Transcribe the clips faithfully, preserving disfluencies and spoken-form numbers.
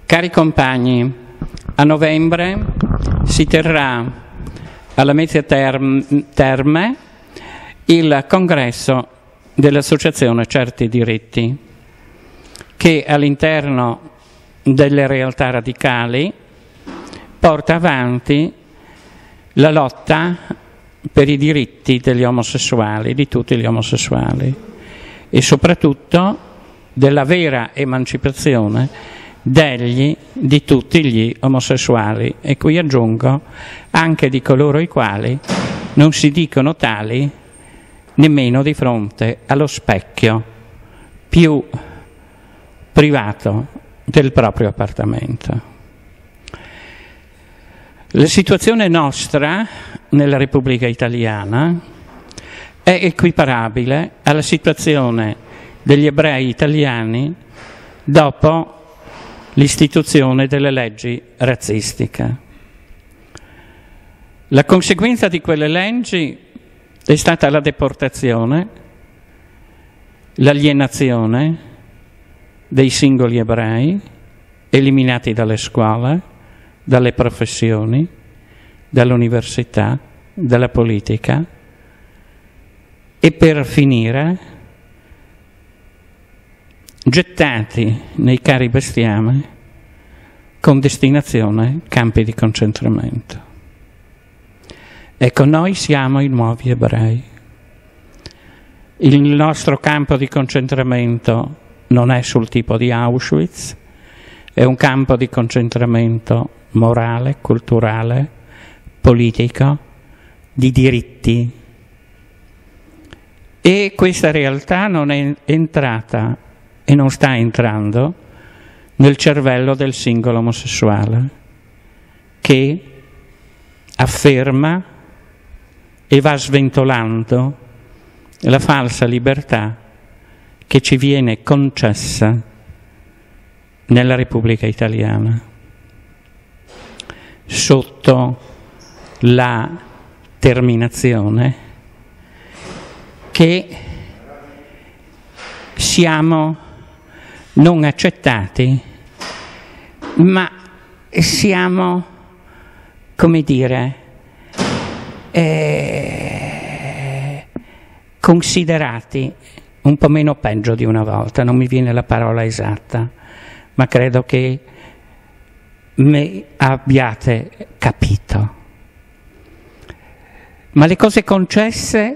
Cari compagni, a novembre si terrà alla Mezzia Terme il congresso dell'Associazione Certi Diritti, che all'interno delle realtà radicali porta avanti la lotta per i diritti degli omosessuali, di tutti gli omosessuali, e soprattutto della vera emancipazione degli, di tutti gli omosessuali, e qui aggiungo anche di coloro i quali non si dicono tali nemmeno di fronte allo specchio più privato del proprio appartamento. La situazione nostra nella Repubblica Italiana è equiparabile alla situazione degli ebrei italiani dopo l'istituzione delle leggi razzistiche. La conseguenza di quelle leggi è stata la deportazione, l'alienazione dei singoli ebrei, eliminati dalle scuole, dalle professioni, dall'università, dalla politica, e per finire gettati nei cari bestiame con destinazione campi di concentramento. Ecco, noi siamo i nuovi ebrei. Il nostro campo di concentramento non è sul tipo di Auschwitz, è un campo di concentramento morale, culturale, politico, di diritti. E questa realtà non è entrata e non sta entrando nel cervello del singolo omosessuale, che afferma e va sventolando la falsa libertà che ci viene concessa nella Repubblica Italiana, sotto la terminazione che siamo non accettati, ma siamo, come dire, eh, considerati un po' meno peggio di una volta. Non mi viene la parola esatta, ma credo che me abbiate capito. Ma le cose concesse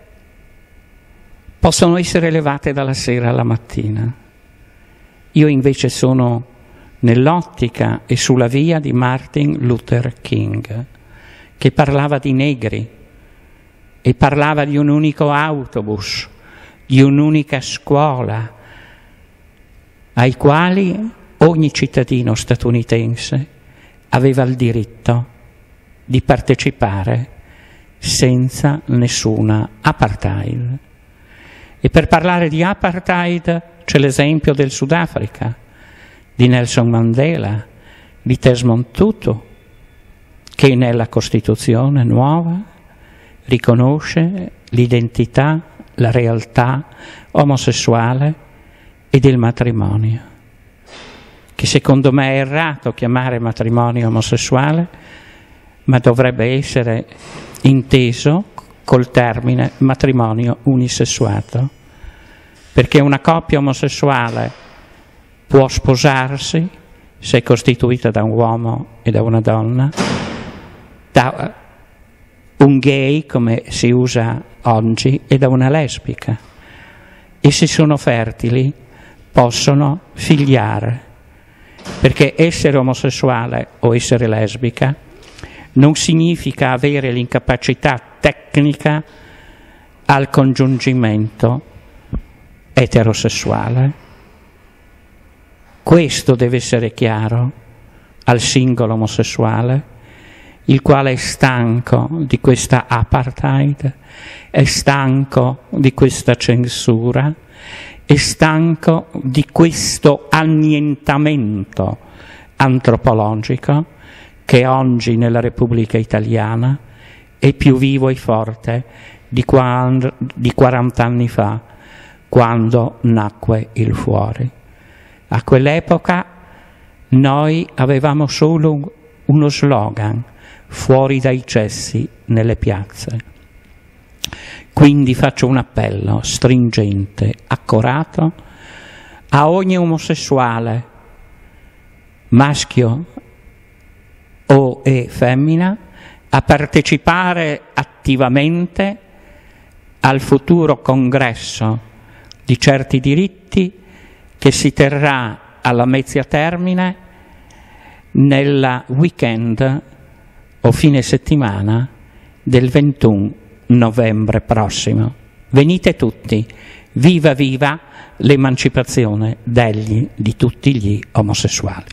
possono essere elevate dalla sera alla mattina. Io invece sono nell'ottica e sulla via di Martin Luther King, che parlava di negri e parlava di un unico autobus, di un'unica scuola, ai quali ogni cittadino statunitense aveva il diritto di partecipare senza nessuna apartheid. E per parlare di apartheid c'è l'esempio del Sudafrica, di Nelson Mandela, di Desmond Tutu, che nella Costituzione nuova riconosce l'identità, la realtà omosessuale e del matrimonio, che secondo me è errato chiamare matrimonio omosessuale, ma dovrebbe essere inteso col termine matrimonio unisessuato, perché una coppia omosessuale può sposarsi se è costituita da un uomo e da una donna, da un gay, come si usa oggi, e da una lesbica, e se sono fertili possono figliare, perché essere omosessuale o essere lesbica non significa avere l'incapacità tecnica al congiungimento eterosessuale. Questo deve essere chiaro al singolo omosessuale, il quale è stanco di questa apartheid, è stanco di questa censura, è stanco di questo annientamento antropologico che oggi nella Repubblica Italiana è più vivo e forte di quaranta anni fa, quando nacque il Fuori. A quell'epoca Noi avevamo solo uno slogan: fuori dai cessi nelle piazze. Quindi faccio un appello stringente, accorato, a ogni omosessuale, maschio o e femmina, a partecipare attivamente al futuro congresso di certi diritti che si terrà alla Mezzia Termine nel weekend o fine settimana del ventuno novembre prossimo. Venite tutti, viva viva l'emancipazione degli, di tutti gli omosessuali.